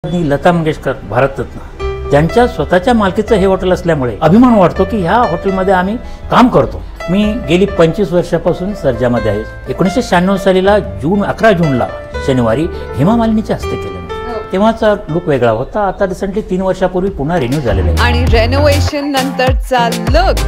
लता मंगेशकर भारतरत्न त्यांच्या स्वतःच्या मालकीचं हे हॉटेल असल्यामुळे अभिमान वाटतो की ह्या हॉटेलमध्ये आम्ही काम करतो। मी गेली 25 वर्षापासून सर्जामध्ये आहे। 1996 सालीला 11 जूनला शनिवारी हेमा मालिनीच्या हस्ते केलं, तेव्हाचा लुक वेगळा होता। आता रिसेंटली 3 वर्षापूर्वी पुन्हा रिन्यू झालेला आहे आणि रेनोव्हेशन नंतरचा लुक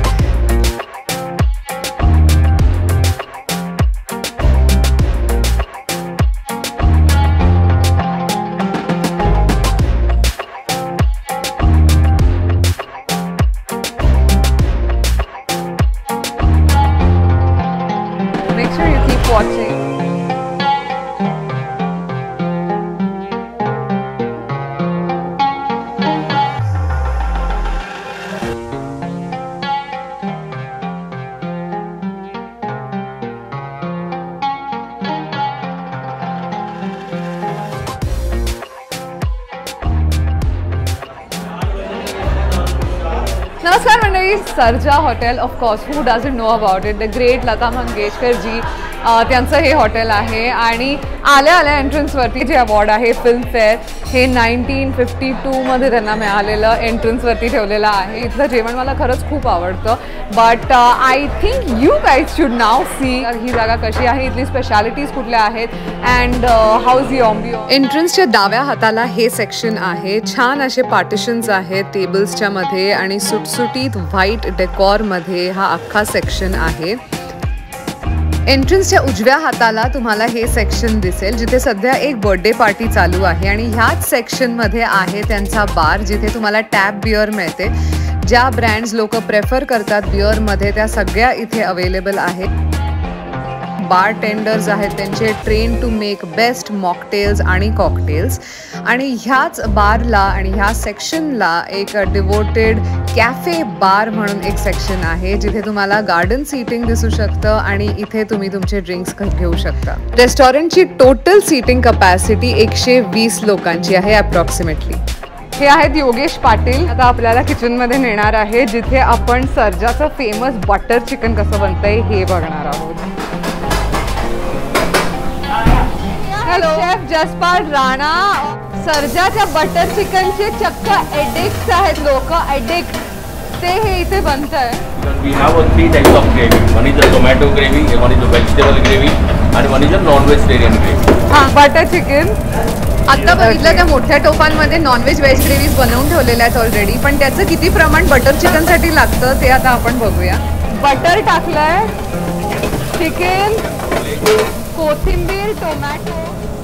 watching. नमस्कार मंडळी, Sarja hotel of course who doesn't know about it, the great Lata Mangeshkar ji त्यांचं हे हॉटेल आहे। आणि आल्या आल्या एंट्रन्सवरती जे अवॉर्ड आहे फिल्मफेअर हे 1952 त्यांना मिळालेलं एंट्रन्सवरती ठेवलेलं आहे। इथलं जेवण मला खरंच खूप आवडतं, but I think you guys should now see ही जागा कशी आहे, इथली स्पेशालिटीज कुठल्या आहेत and how is the ambience. एंट्रन्सच्या डाव्या हाताला हे सेक्शन आहे, छान असे पार्टिशन्स आहेत टेबल्सच्या मध्ये आणि सुटसुटीत व्हाईट डेकॉरमध्ये हा अख्खा सेक्शन आहे। एंट्रन्सच्या उजव्या हाताला तुम्हाला हे सेक्शन दिसेल जिथे सध्या एक बर्थडे पार्टी चालू आहे आणि ह्याच सेक्शनमध्ये आहे त्यांचा बार जिथे तुम्हाला टॅप बिअर मिळते। ज्या ब्रँड्स लोक प्रेफर करतात बिअरमध्ये त्या सगळ्या इथे अवेलेबल आहेत। बार टेंडर्स आहेत त्यांचे train to make best mocktails आणि कॉकटेल्स। आणि ह्याच बारला आणि ह्या सेक्शनला एक डिवोटेड कॅफे बार म्हणून एक सेक्शन आहे जिथे तुम्हाला गार्डन सीटिंग दिसू शकतं आणि इथे तुम्ही तुमचे ड्रिंक्स घेऊ शकता। रेस्टॉरंटची टोटल सीटिंग कपॅसिटी 120 लोकांची आहे अप्रॉक्सिमेटली। हे आहेत योगेश पाटील, आता आपल्याला किचनमध्ये नेणार आहे जिथे आपण सर्जाचं फेमस बटर चिकन कसं बनतंय हे बघणार आहोत। Hello, chef Jaspal Rana. सर्जाच्या बटर चिकनचे चक्क एडिक्ट्स आहेत लोक, एडिक्ट ते हे इथे बनतंय। We have 3 types of gravy. One is a tomato gravy, one is a vegetable gravy, and one is a non-vegetarian gravy. हां, बटर चिकन आता बघितलं त्या मोठ्या टोपांमध्ये नॉनव्हेज व्हेज ग्रेव्हीज बनवून ठेवलेल्या आहेत ऑलरेडी, पण त्याचं किती प्रमाण बटर चिकनसाठी लागतं ते आता आपण बघूया। बटर टाकलंय, चिकन, कोथिंबीर, tomato,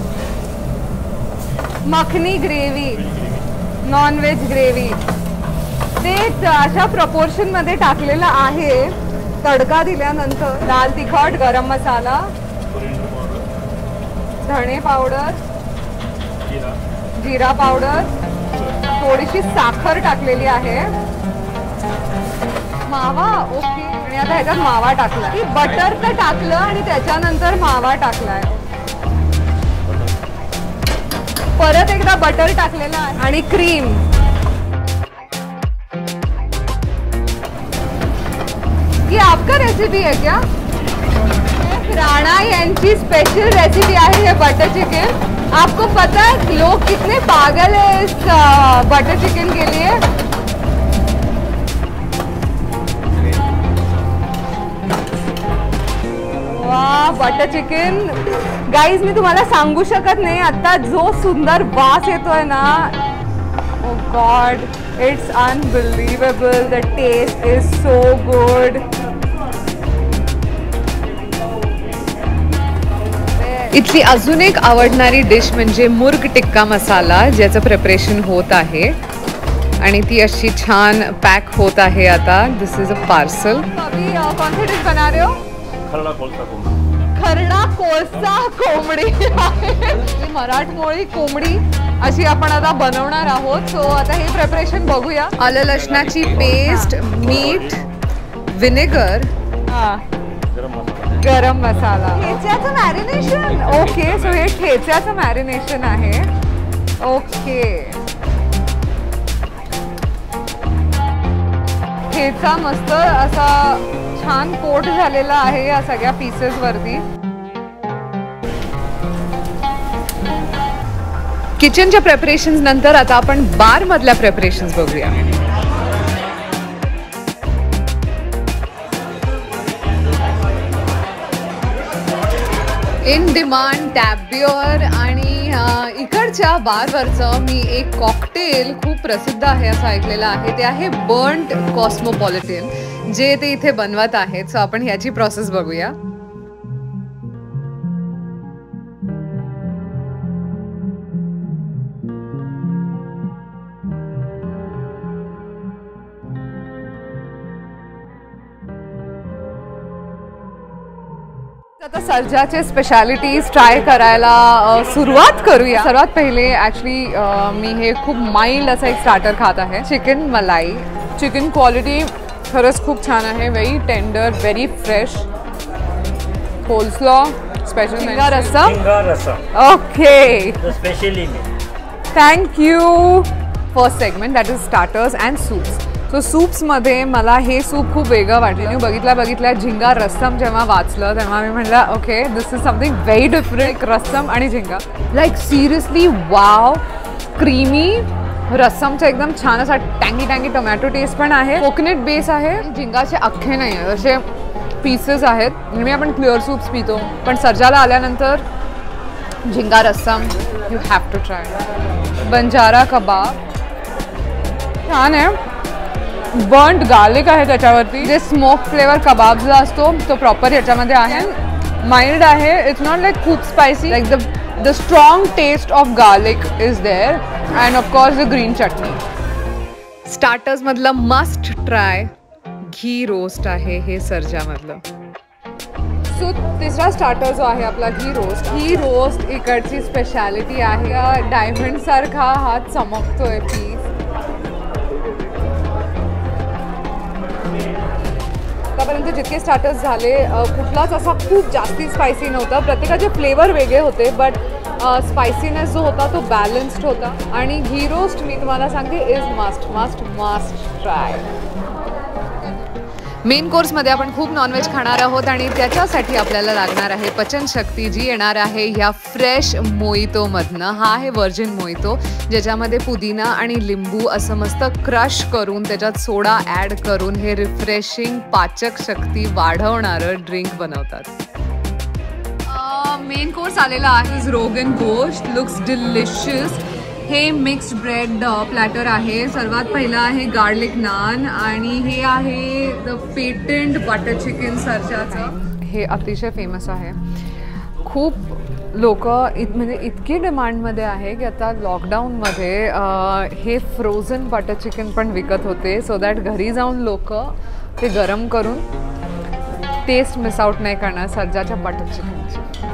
makhani gravy, non veg gravy ते अशा प्रपोर्शनमध्ये टाकलेलं आहे। तडका दिल्यानंतर लाल तिखट, गरम मसाला, धणे पावडर, जिरा पावडर, थोडीशी साखर टाकलेली आहे, मावा। ओके, आणि आता ह्याच्यात मावा टाकला, की बटर तर टाकलं आणि त्याच्यानंतर मावा टाकलाय, परत एकदा बटर टाकलेला आहे आणि क्रीम। ये आपका रेसिपी है क्या? राणा यांची स्पेशल रेसिपी आहे ये बटर चिकन। आपको पता है लोग कितने पागल है इस बटर चिकन के लिए। वाह, बटर चिकन गाइज मी तुम्हाला सांगू शकत नाही, आता जो सुंदर वास येतोय ना, oh God, it's unbelievable, the taste is so good. इथली अजून एक आवडणारी डिश म्हणजे मुर्ग टिक्का मसाला, ज्याचं प्रिपरेशन होत आहे आणि ती अशी छान पॅक होत आहे आता। This is a parcel. अभी कौन सी डिश बना रहे हो? खरडा कोळसा कोंबडी। खरडा कोळसा कोंबडी, मराठमोळी कोंबडी अशी आपण आता बनवणार आहोत। सो आता हे प्रिपरेशन बघूया। आलं लसणाची पेस्ट, मीठ, विनेगर, गरम मसाला, ठेच्याचं मॅरिनेशन। ओके, सो हे ठेच्याचं मॅरिनेशन आहे। ओके, ठेचा मस्त असा छान कोट झालेला आहे या सगळ्या पीसेस वरती। किचनच्या प्रेपरेशन्स नंतर आता आपण बार मधल्या प्रेपरेशन्स बघूया. इन डिमांड टॅबियर आणि इकडच्या बारवरचं मी एक कॉकटेल खूप प्रसिद्ध आहे असं ऐकलेलं आहे. ते आहे बर्न्ट कॉस्मोपॉलिटन, जे ते इथे बनवत आहेत. सो आपण ह्याची प्रोसेस बघूया. आता सर्जाचे स्पेशालिटीज ट्राय करायला सुरुवात करूया. सर्वात पहिले ॲक्च्युली मी हे खूप माइल्ड असं एक स्टार्टर खात आहे. चिकन मलाई. चिकन क्वालिटी खरंच खूप छान आहे. Very tender, very fresh. Coleslaw, special jhinga rasam. Okay, specially thank you. First segment that is starters and soups. So सूप्समध्ये मला हे सूप खूप वेगळं वाटलं. मी बघितल्या झिंगा रस्सम जेव्हा वाचलं तेव्हा मी म्हटलं okay this is something very different. Rasam आणि jhinga like seriously wow. Creamy रस्समचा एकदम छान असा टँगी टोमॅटो टेस्ट पण आहे. कोकोनट बेस आहे. झिंगाचे अख्खे नाही आहेत, असे पीसेस आहेत. नेहमी आपण क्लिअर सूप्स पितो, पण सर्जाला आल्यानंतर jhinga rasam you have to try. Banjara kebab छान आहे. बर्न्ड गार्लिक आहे त्याच्यावरती. जे स्मोक फ्लेवर कबाबचा असतो तो प्रॉपर याच्यामध्ये आहे. माइल्ड आहे. इट्स नॉट लाईक खूप spicy. Like the strong taste of garlic is there and of course the green chutney. स्टार्टर्समधलं मस्ट ट्राय घी रोस्ट आहे हे सर्जामधलं. सो तिसरा स्टार्टर जो आहे आपला घी रोस्ट. घी रोस्ट इकडची स्पेशालिटी आहे. डायमंड सारखा हात चमकतोय पीस. आतापर्यंत जितके स्टार्टर्स झाले कुठलाच असा खूप जास्ती स्पायसी नव्हता. प्रत्येकाचे फ्लेवर वेगळे होते, बट स्पायसीनेस जो होता तो बॅलन्स्ड होता. आणि घी रोस्ट मी तुम्हाला सांगते इज मस्ट ट्राय. मेन कोर्समध्ये आपण खूप नॉनव्हेज खाणार आहोत आणि त्याच्यासाठी आपल्याला लागणार आहे पचनशक्ती, जी येणार आहे ह्या फ्रेश मोइतोमधनं. हा आहे व्हर्जिन मोइतो, ज्याच्यामध्ये पुदिना आणि लिंबू असं मस्त क्रश करून त्याच्यात सोडा ॲड करून हे रिफ्रेशिंग पाचक शक्ती वाढवणारं ड्रिंक बनवतात. मेन कोर्स आलेला आहे रोगन गोश्त. Looks delicious. हे मिक्स्ड ब्रेड प्लॅटर आहे. सर्वात पहिला आहे गार्लिक नान आणि हे आहे द पेटंट बटर चिकन सर्जाचं. हे अतिशय फेमस आहे. खूप लोक म्हणजे इतकी डिमांडमध्ये आहे की आता लॉकडाऊनमध्ये हे फ्रोझन बटर चिकन पण विकत होते, सो दॅट घरी जाऊन लोक ते गरम करून टेस्ट मिस आउट नाही करणार सर्जाच्या बटर चिकनची.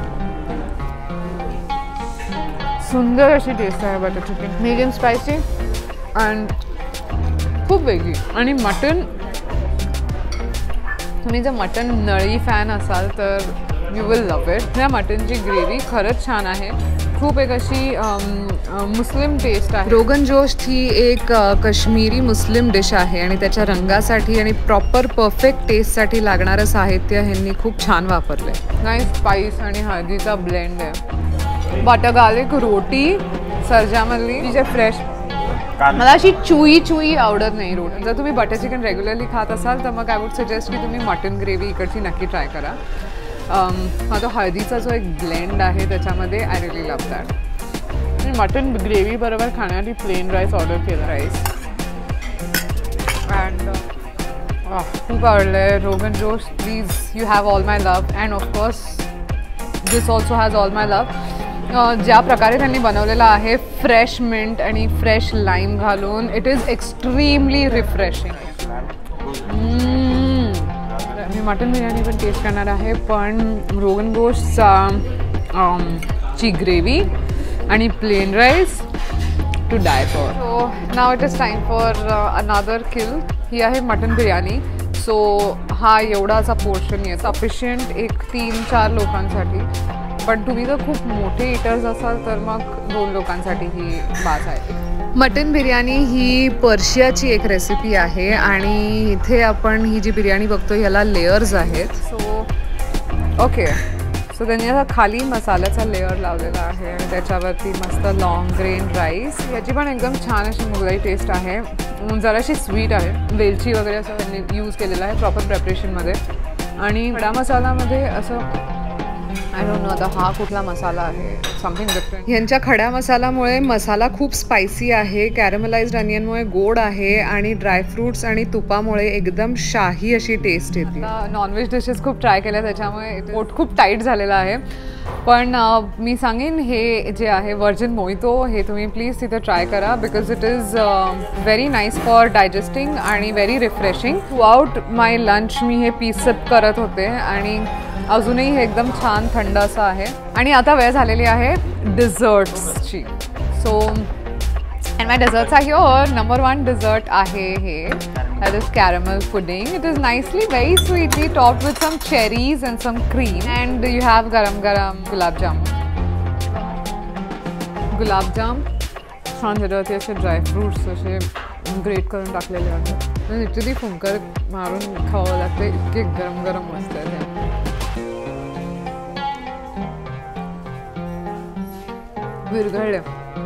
सुंदर अशी टेस्ट आहे butter chicken. Medium spicy and खूप वेगळी. आणि मटन, तुम्ही जर मटन नळी फॅन असाल तर यू विल लव इट. या मटनची ग्रेव्ही खरंच छान आहे. खूप एक अशी मुस्लिम टेस्ट आहे. रोगन जोश ही एक काश्मीरी मुस्लिम डिश आहे आणि त्याच्या रंगासाठी आणि प्रॉपर परफेक्ट टेस्टसाठी लागणारं साहित्य ह्यांनी खूप छान वापरलं आहे. नाही स्पाइस आणि हळदीचा ब्लेंड आहे. बटर गार्लिक रोटी सर्जामधली तिचे फ्रेश. मला अशी चुई आवडत नाही रोटी. जर तुम्ही बटर चिकन रेग्युलरली खात असाल तर मग आय वुड सजेस्ट की तुम्ही मटन ग्रेव्ही इकडची नक्की ट्राय करा. हा तो हळदीचा जो एक ब्लेंड आहे त्याच्यामध्ये आय रिअली लव्ह दॅट. मी मटन ग्रेव्ही बरोबर खाण्यासाठी प्लेन राईस ऑर्डर केला. राईस अँड खूप आवडलं आहे. Rogan josh please you have all my love and of course this also has all my love. ज्या प्रकारे त्यांनी बनवलेला आहे फ्रेश मिंट आणि फ्रेश लाईम घालून, इट इज एक्स्ट्रीमली रिफ्रेशिंग. मी मटन बिर्याणी पण टेस्ट करणार आहे, पण रोगन गोशचा ची ग्रेव्ही आणि plain rice to die for. So now it is time for another kill. ही आहे मटन बिर्याणी. सो हा एवढाचा पोर्शन आहे सफिशियंट एक 3-4 लोकांसाठी. पण तुम्ही जर खूप मोठे इटर्स असाल तर मग 2 लोकांसाठी ही बाज आहे. मटन बिर्याणी ही पर्शियाची एक रेसिपी आहे आणि इथे आपण ही जी बिर्याणी बघतो ह्याला लेयर्स आहेत. सो ओके, सो त्यांनी आता खाली मसाल्याचा लेअर लावलेला आहे आणि त्याच्यावरती मस्त लॉंग ग्रेन राईस. याची पण एकदम छान अशी मुगलाई टेस्ट आहे. जराशी स्वीट आहे, वेलची वगैरे असं त्यांनी यूज केलेलं आहे प्रॉपर प्रेपरेशनमध्ये. आणि खडा मसाल्यामध्ये असं आय डोंट नो आता हा कुठला मसाला आहे, समथिंग डिफरंट. ह्यांच्या खड्या मसाल्यामुळे मसाला खूप स्पायसी आहे, कॅरमलाइज्ड अनियनमुळे गोड आहे आणि ड्रायफ्रूट्स आणि तुपामुळे एकदम शाही अशी टेस्ट येते. नॉनव्हेज डिशेस खूप ट्राय केल्या त्याच्यामुळे पोट खूप टाईट झालेलं आहे. पण मी सांगेन हे जे आहे व्हर्जिन मोहितो हे तुम्ही प्लीज तिथे ट्राय करा because it is very nice for digesting आणि very refreshing. Throughout my lunch मी हे पीस सिप करत होते आणि अजूनही हे एकदम छान थंड असं आहे. आणि आता वेळ झालेली आहे डिझर्ट्सची. So and my desserts are here. Number 1 dessert आहे हे, that is caramel pudding. It is nicely very sweetly topped with some cherries and some cream, and you have garam gulab jamun. Gulab jam छान त्याच्यावरती असे dry fruits असे great करून टाकलेले आहेत. Literally फुंकर मारून खावं लागते, इतके गरम गरम मस्त आहे ते. विरघळले.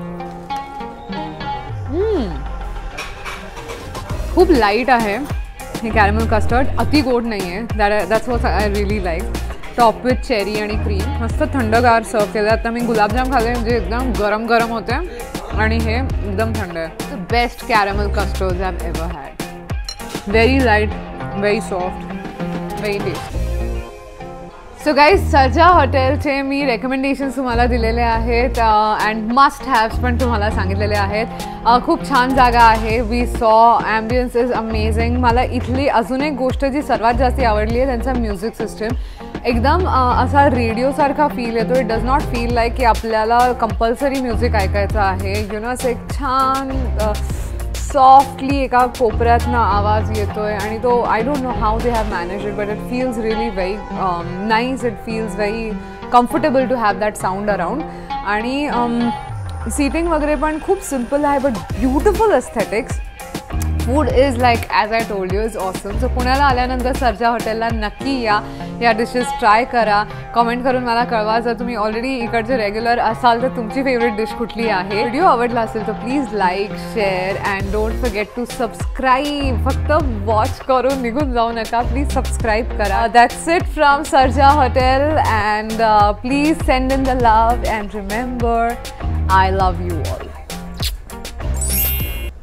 खूप लाईट आहे हे कॅरमल कस्टर्ड, अति गोड नाही आहे. That's what I really like. Top with cherry आणि क्रीम, मस्त थंडगार सर्व केलं. आता मी गुलाबजाम खाल्ले म्हणजे एकदम गरम गरम होते आणि हे एकदम थंड आहे. The best caramel custards I have ever had. Very light, very soft, very tasty. So guys, Sarja हॉटेलचे मी रेकमेंडेशन्स तुम्हाला दिलेले आहेत अँड मस्ट हॅव्स पण तुम्हाला सांगितलेले आहेत. खूप छान जागा आहे. वी सॉ ॲम्बियन्स इज अमेझिंग. मला इथली अजून एक गोष्ट जी सर्वात जास्त आवडली आहे त्यांचा म्युझिक सिस्टम. एकदम असा रेडिओसारखा फील येतो. It does not feel like की आपल्याला कंपल्सरी म्युझिक ऐकायचं आहे. यु नो, असं एक छान सॉफ्टली एका कोपऱ्यातनं आवाज येतोय आणि तो I don't know how they have manage it but it feels really very nice. It feels very comfortable to have that sound around. आणि सीटिंग वगैरे पण खूप सिम्पल आहे but beautiful aesthetics. Food is like as I told you is awesome. So पुण्याला आल्यानंतर सर्जा हॉटेलला नक्की या डिशेस ट्राय करा. कमेंट करून मला कळवा. जर तुम्ही ऑलरेडी इकडचे रेग्युलर असाल तर तुमची फेवरेट डिश कुठली आहे. व्हिडिओ आवडला असेल तर please like, share and don't forget to subscribe. फक्त वॉच करून निघून जाऊ नका, प्लीज सबस्क्राईब करा. That's it from Sarja hotel and please send in the love and remember I love you all.